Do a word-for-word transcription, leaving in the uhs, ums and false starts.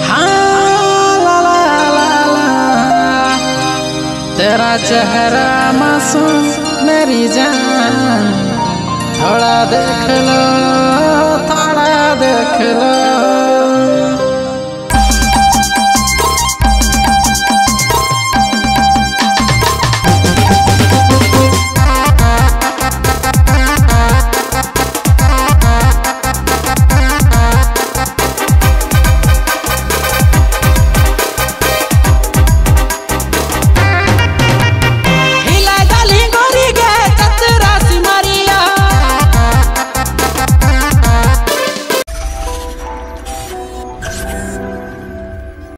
हाँ ला ला ला ला, तेरा चेहरा मासूम मेरी जान, थोड़ा देख लो थोड़ा देख लो।